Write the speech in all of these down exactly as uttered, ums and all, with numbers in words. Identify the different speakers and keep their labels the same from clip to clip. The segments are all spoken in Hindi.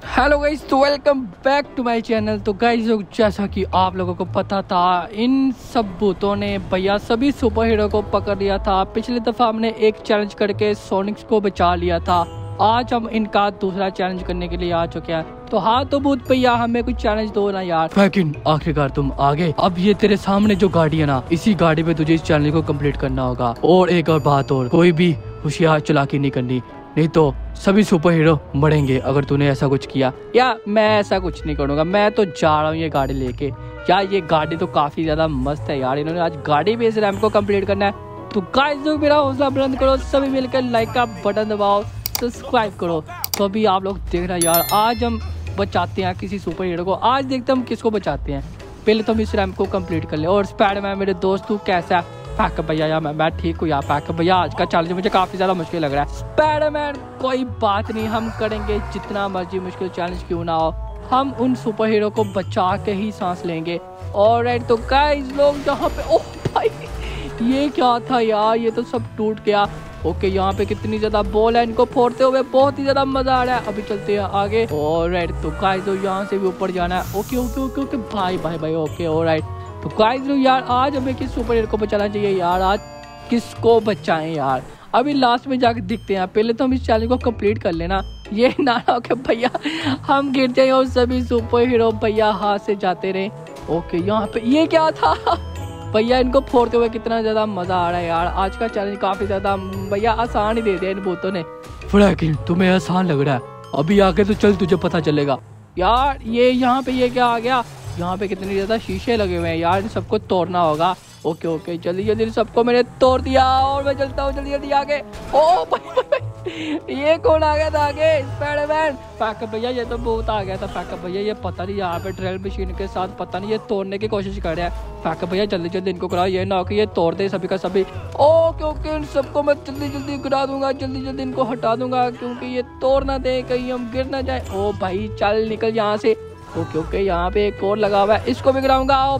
Speaker 1: हेलो गाइस, तो welcome back to my channel. तो गाइस, जैसा कि आप लोगों को पता था, इन सब भूतों ने भैया सभी सुपर हीरो को पकड़ लिया था। पिछली दफा हमने एक चैलेंज करके सोनिक्स को बचा लिया था। आज हम इनका दूसरा चैलेंज करने के लिए आ चुके हैं। तो हाँ तो भूत भैया, हमें कुछ चैलेंज दो ना यार। लेकिन आखिरकार तुम आ गए। अब ये तेरे सामने जो गाड़ी है ना, इसी गाड़ी में तुझे इस चैलेंज को कंप्लीट करना होगा। और एक और बात और, कोई भी होशियार चालाकी नहीं करनी, नहीं तो सभी सुपर हीरो मरेंगे अगर तूने ऐसा कुछ किया। या मैं ऐसा कुछ नहीं करूंगा, मैं तो जा रहा हूँ ये गाड़ी लेके। यार ये गाड़ी तो काफी ज्यादा मस्त है यार। इन्होंने आज गाड़ी भी इस रैंप को कंप्लीट करना है। तो गाइस, जो मेरा हौसला बुलंद करो, सभी मिलकर लाइक का बटन दबाओ, सब्सक्राइब करो। तो अभी आप लोग देख रहे हैं यार, आज हम बचाते हैं किसी सुपर हीरो को। आज देखते हैं हम किसको बचाते हैं। पहले तो हम इस रैंप को कंप्लीट कर ले। और स्पाइडरमैन मेरे दोस्त, तू कैसा है? पैक भैया यार, मैं मैं ठीक हूँ यार। पैक भैया, आज का चैलेंज मुझे काफी ज्यादा मुश्किल लग रहा है। स्पाइडरमैन कोई बात नहीं, हम करेंगे जितना मर्जी मुश्किल चैलेंज क्यों ना हो, हम उन सुपर हीरो को बचा के ही सांस लेंगे। ऑलराइट, तो गाइस लोग यहाँ पे, ओह भाई ये क्या था यार, ये तो सब टूट गया। ओके, यहाँ पे कितनी ज्यादा बॉल है, इनको फोड़ते हुए बहुत ही ज्यादा मजा आ रहा है। अभी चलते हैं आगे। ऑलराइट, तो गाइस तो यहाँ से भी ऊपर जाना है। ओके ओके ओके ओके भाई भाई भाई ओके ऑलराइट। तो गाइस यार, आज हमें किस सुपर हीरो को बचाना चाहिए यार? आज किसको बचाएं यार? अभी लास्ट में जाके दिखते हैं। पहले तो हम इस चैलेंज को कंप्लीट कर लेना। ये ना हो कि भैया हम गिर जाए और सभी सुपर हीरो भैया हाथ से जाते रहे। ओके, यहाँ पे ये क्या था भैया? इनको फोड़ते हुए कितना ज्यादा मजा आ रहा है यार। आज का चैलेंज काफी ज्यादा भैया आसान ही दे दिया इन भूतों ने। फ्रैंकलिन, तुम्हें आसान लग रहा है? अभी आगे तो चल, तुझे पता चलेगा यार। ये यहाँ पे ये क्या आ गया? यहाँ पे कितने ज्यादा शीशे लगे हुए हैं यार, इन सबको तोड़ना होगा। ओके ओके, जल्दी जल्दी सबको मैंने तोड़ दिया और मैं चलता हूँ जल्दी जल्दी आगे। ओ भाई, भाई ये कौन आ गया था आगे? स्पाइडरमैन। पैकअप भैया, ये तो बहुत आ गया था। पैकअप भैया, ये पता नहीं यहाँ पे ड्रिल मशीन के साथ पता नहीं ये तोड़ने की कोशिश कर रहा है। पैकअप भैया, जल्दी जल्दी इनको कराओ, ये ना हो कि ये तोड़ दे सभी का सभी। ओके ओके, इन सबको मैं जल्दी जल्दी गिरा दूंगा, जल्दी जल्दी इनको हटा दूंगा, क्योंकि ये तोड़ ना दे, कहीं हम गिर ना जाए। ओ भाई चल निकल यहाँ से। ओके ओके, यहाँ पे एक और लगा हुआ है, इसको भी गिराऊंगा। ओ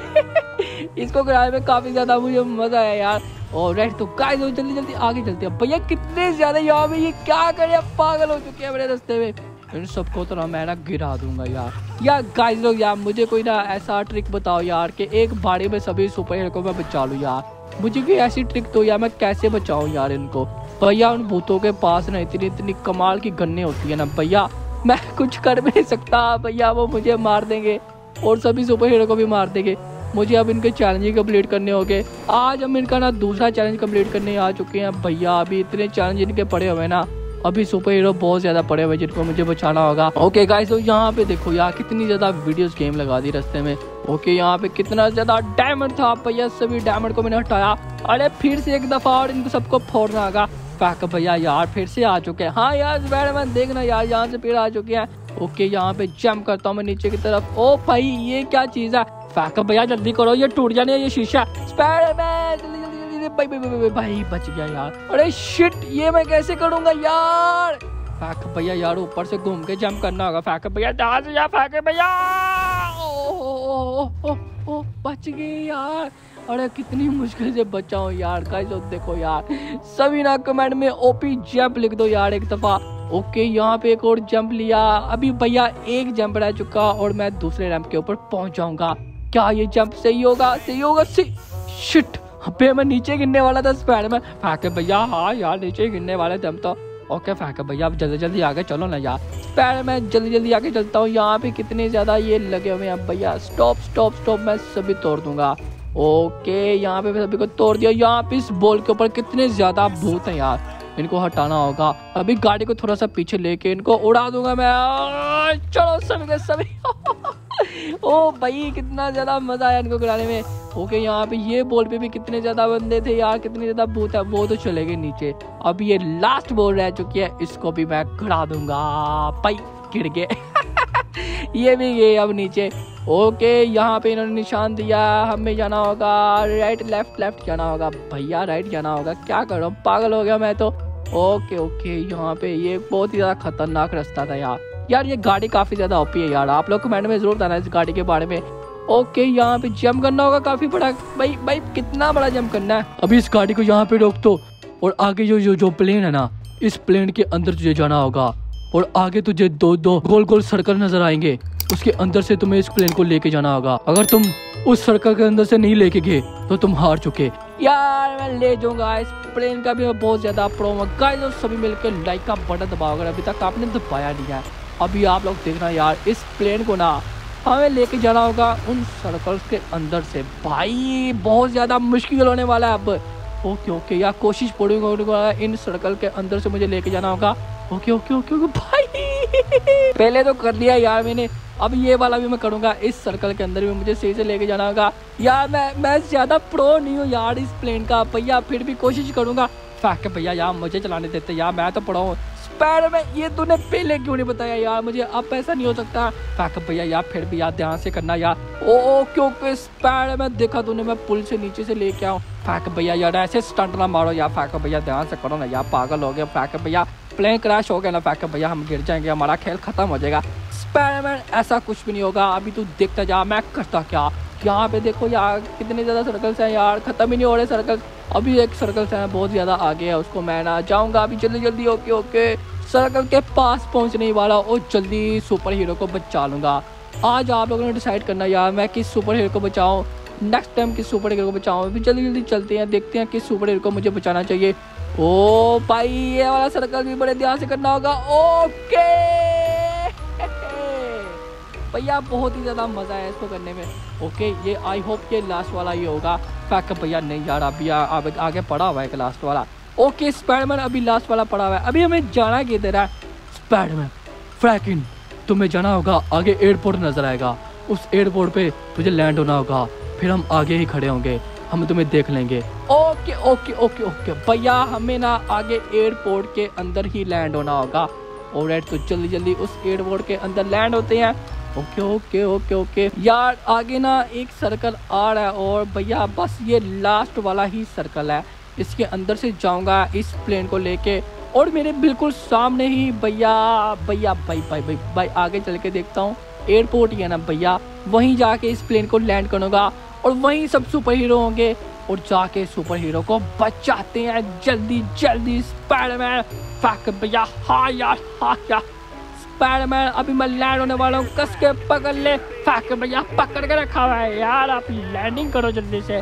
Speaker 1: भाई इसको गिराने में काफी ज्यादा मुझे मजा आया यार। ऑलराइट, तो गाइस जल्दी जल्दी आगे चलते हैं। भैया कितने ज्यादा यहाँ पे, ये क्या करे, पागल हो चुके हैं मेरे रास्ते में। इन सबको तो ना मैं ना गिरा दूंगा यार। यार गाइस लोग यार, मुझे कोई ना ऐसा ट्रिक बताओ यार कि एक बारी में सभी सुपर हीरो को मैं बचा लूँ यार। मुझे कोई ऐसी ट्रिक तो यार, मैं कैसे बचाऊँ यार इनको। भैया उन भूतों के पास ना इतनी इतनी कमाल की गन्ने होती है ना भैया, मैं कुछ कर भी नहीं सकता भैया। वो मुझे मार देंगे और सभी सुपर हीरो को भी मार देंगे। मुझे अब इनके चैलेंज कंप्लीट करने होंगे। आज हम इनका ना दूसरा चैलेंज कंप्लीट करने आ चुके हैं भैया। अभी इतने चैलेंज इनके पड़े हुए ना, अभी सुपर हीरो बहुत ज्यादा पड़े हुए जिनको मुझे बचाना होगा। ओके गाइस, तो यहाँ पे देखो यार, कितनी ज्यादा वीडियोस गेम लगा दी रास्ते में। ओके, यहाँ पे कितना ज्यादा डायमंड था भैया, सभी डायमंड को मैंने हटाया। अरे फिर से एक दफा और इनको सबको फोड़ना होगा। पैकअप भैया यार फिर से आ चुके हैं। हाँ यार स्पाइडरमैन, देखना यार, यहाँ से फिर आ चुके हैं। ओके, यहाँ पे जंप करता हूँ मैं नीचे की तरफ। ओ भाई ये क्या चीज है? पैकअप भैया जल्दी करो, ये टूट जाने ये शीशा। स्पाइडरमैन जल्दी जल्दी जल्दी, भाई भाई भाई भाई बच गया यार। अरे शिट, ये मैं कैसे करूंगा यार? पैकअप भैया यार, ऊपर से घूम के जंप करना होगा। पैकअप भैया जहाँ से जा, पैकअप भैया ओ बच गए यार। अरे कितनी मुश्किल से बचा हूँ यार। गाइस देखो यार, सभी ना कमेंट में ओपी जंप लिख दो यार एक दफा। ओके, यहाँ पे एक और जंप लिया। अभी भैया एक जंप रह चुका और मैं दूसरे रैंप के ऊपर पहुंच जाऊंगा। क्या ये जंप सही होगा? सही होगा सही। शिट, अबे मैं नीचे गिरने वाला था। स्पाइडरमैन, पैकअप भैया हाँ यार, नीचे गिरने वाला जंप तो। ओके पैकअप भैया, अब जल्दी जल्दी आगे चलो ना यार। स्पाइडरमैन जल्दी जल्दी आगे चलता हूँ। यहाँ पे कितने ज्यादा ये लगे हुए हैं भैया। स्टॉप स्टॉप स्टॉप, मैं सभी तोड़ दूंगा। ओके, यहाँ पे सभी को तोड़ दिया। यहाँ पे इस बॉल के ऊपर कितने ज्यादा भूत हैं यार, इनको हटाना होगा। अभी गाड़ी को थोड़ा सा पीछे लेके इनको उड़ा दूंगा मैं। चलो सभी के सभी ओ भाई कितना ज्यादा मजा आया इनको गिराने में। ओके, यहाँ पे ये बॉल पे भी कितने ज्यादा बंदे थे यार, कितने ज्यादा भूत है। वो तो चले गए नीचे। अब ये लास्ट बॉल रह चुकी है, इसको भी मैं गिरा दूंगा। भाई गिर गए ये भी गए अब नीचे। ओके, यहाँ पे इन्होंने निशान दिया, हमें जाना होगा राइट लेफ्ट लेफ्ट जाना होगा भैया, राइट जाना होगा। क्या कर रहा हूँ, पागल हो गया मैं तो। ओके ओके, यहाँ पे ये बहुत ही ज्यादा खतरनाक रास्ता था यार। यार ये गाड़ी काफी ज्यादा ओपी है यार, आप लोग कमेंट में जरूर बताना इस गाड़ी के बारे में। ओके, यहाँ पे जंप करना होगा काफी बड़ा। भाई भाई कितना बड़ा जंप करना है? अभी इस गाड़ी को यहाँ पे रोक दो और आगे जो जो जो प्लेन है ना, इस प्लेन के अंदर तुझे जाना होगा। और आगे तुझे दो दो गोल गोल सर्कल नजर आएंगे। उसके अंदर से तुम्हें इस प्लेन को लेके जाना होगा। अगर तुम उस सर्कल के अंदर से नहीं लेके गए तो तुम हार चुके। यार मैं ले जाऊंगा इस प्लेन का भी मैं बहुत ज्यादा प्रो हूं गाइस। और सभी मिलकर लाइक का बटन दबाओ अगर अभी तक आपने दबाया नहीं है। अभी आप लोग देखना यार, इस प्लेन को ना हमें लेके जाना होगा उन सर्कल्स के अंदर से। भाई बहुत ज्यादा मुश्किल होने वाला है अब। ओके ओके यार, कोशिश पड़ूंगा इन सर्कल के अंदर से मुझे लेके जाना होगा। ओके ओके ओके ओके भाई पहले तो कर लिया यार मैंने, अब ये वाला भी मैं करूंगा। इस सर्कल के अंदर भी मुझे सही से लेके जाना होगा। यार मैं मैं ज्यादा प्रो नहीं हूँ यार इस प्लेन का भैया, फिर भी कोशिश करूंगा। फैक भैया यार मुझे चलाने देते यार, मैं तो प्रो हूँ। स्पैड में ये तूने पहले क्यों नहीं बताया यार मुझे, अब ऐसा नहीं हो सकता। फैक भैया यार फिर भी यार ध्यान से करना यार। ओ क्योंकि स्पैड में देखा तूने मैं पुल से नीचे से लेके आऊँ। फैक भैया यार ऐसे स्टंट ना मारो यार, फैक भैया ध्यान से करो ना यार, पागल हो गया फैक भैया। प्लेन क्रैश हो गया ना फैक भैया, हम गिर जाएंगे, हमारा खेल खत्म हो जाएगा। स्पाइडरमैन ऐसा कुछ भी नहीं होगा, अभी तू देखता जा मैं करता क्या। यहाँ पे देखो यार कितने ज़्यादा सर्कल्स हैं यार, ख़त्म ही नहीं हो रहे सर्कल्स। अभी एक सर्कल्स है बहुत ज़्यादा आगे है, उसको मैं ना जाऊँगा अभी जल्दी जल्दी। ओके ओके सर्कल के पास पहुँचने ही वाला और जल्दी सुपर हीरो को बचा लूँगा। आज आप लोगों ने डिसाइड करना यार मैं किस सुपर हीरो को बचाऊँ, नेक्स्ट टाइम किस सुपर हीरो को बचाऊँ। अभी जल्दी जल्दी चलते हैं, देखते हैं किस सुपर हीरो को मुझे बचाना चाहिए। ओ भाई ये वाला सर्कल भी बड़े ध्यान से करना होगा। ओके भैया बहुत ही ज़्यादा मज़ा है इसको करने में। ओके ये आई होप ये लास्ट वाला ही होगा। फैक भैया नहीं यार अभी आ, आ, आगे पड़ा हुआ है लास्ट वाला। ओके स्पाइडरमैन अभी लास्ट वाला पड़ा हुआ है। अभी हमें जाना किधर है स्पाइडरमैन? फ्रैंकलिन तुम्हें जाना होगा आगे, एयरपोर्ट नज़र आएगा, उस एयरपोर्ट पे तुझे लैंड होना होगा। फिर हम आगे ही खड़े होंगे, हम तुम्हें देख लेंगे। ओके ओके ओके ओके भैया हमें ना आगे एयरपोर्ट के अंदर ही लैंड होना होगा। ऑलराइट तो जल्दी जल्दी उस एयरपोर्ट के अंदर लैंड होते हैं। ओके ओके ओके ओके यार आगे ना एक सर्कल आ रहा है और भैया बस ये लास्ट वाला ही सर्कल है, इसके अंदर से जाऊंगा इस प्लेन को लेके। और मेरे बिल्कुल सामने ही भैया भैया भाई भाई भाई भाई आगे चल के देखता हूँ एयरपोर्ट ही है ना भैया, वहीं जाके इस प्लेन को लैंड करूँगा और वहीं सब सुपर हीरो होंगे और जाके सुपर हीरो को बचाते हैं जल्दी जल्दी। स्पाइडरमैन फैक भैया हाँ यार हाँ यार स्पाइडरमैन अभी मैं लैंड होने वाला हूँ, कस के पकड़ ले। फैक भैया पकड़ के रखा हुआ है यार, आप लैंडिंग करो जल्दी से।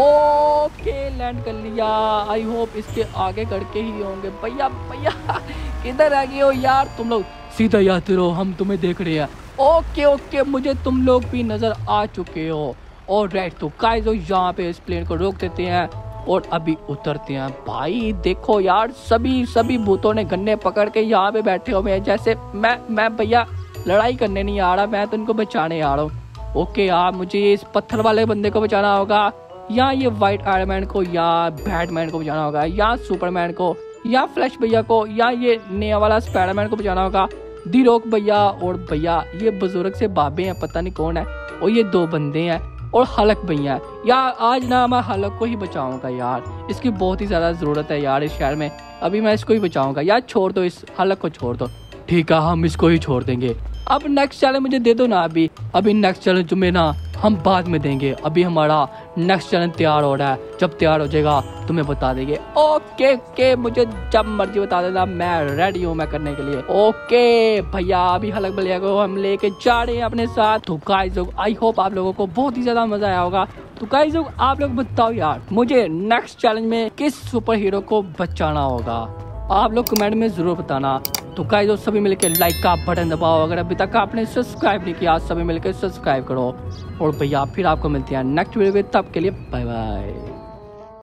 Speaker 1: ओके लैंड कर लिया, आई होप इसके आगे करके ही होंगे। भैया भैया किधर आ गए हो यार तुम लोग, सीधा याद रहो हम तुम्हें देख रहे हैं। ओके ओके मुझे तुम लोग भी नजर आ चुके हो। और राइट तो गाइस यहाँ पे इस प्लेन को रोक देते हैं और अभी उतरते हैं। भाई देखो यार सभी सभी भूतों ने गन्ने पकड़ के यहाँ पे बैठे हुए हैं, जैसे मैं मैं भैया लड़ाई करने नहीं आ रहा, मैं तो इनको बचाने आ रहा हूँ। ओके यार मुझे इस पत्थर वाले बंदे को बचाना होगा, या ये वाइट आयरन मैन को, या बैटमैन को बचाना होगा, या सुपरमैन को, या फ्लैश भैया को, या ये नया वाला स्पाइडरमैन को बचाना होगा। दी रॉक भैया और भैया ये बुजुर्ग से बाबे हैं पता नहीं कौन है, और ये दो बंदे हैं और हलक भैया। यार आज ना मैं हलक को ही बचाऊंगा यार, इसकी बहुत ही ज़्यादा ज़रूरत है यार इस शहर में, अभी मैं इसको ही बचाऊंगा। यार छोड़ दो इस हलक को, छोड़ दो। ठीक है हम इसको ही छोड़ देंगे। अब नेक्स्ट चैलेंज मुझे दे दो ना, अभी अभी नेक्स्ट चैलेंज तुम्हें ना हम बाद में देंगे, अभी हमारा नेक्स्ट चैलेंज तैयार हो रहा है, जब तैयार हो जाएगा तुम्हें बता देंगे। ओके ओके मुझे जब मर्जी बता देना, मैं रेडी हूँ मैं करने के लिए। ओके भैया अभी हलक भैया को हम लेके जा रहे हैं अपने साथ। तो गाइस आई होप आप लोगों को बहुत ही ज्यादा मजा आया होगा। तो गाइस आप लोग बताओ यार मुझे नेक्स्ट चैलेंज में किस सुपर हीरो को बचाना होगा, आप लोग कमेंट में जरूर बताना। तो गाइस सभी मिलकर लाइक का बटन दबाओ, अगर अभी तक आपने सब्सक्राइब नहीं किया सभी मिलकर सब्सक्राइब करो। और भैया फिर आपको मिलते हैं नेक्स्ट वीडियो में, तब के लिए बाय बाय।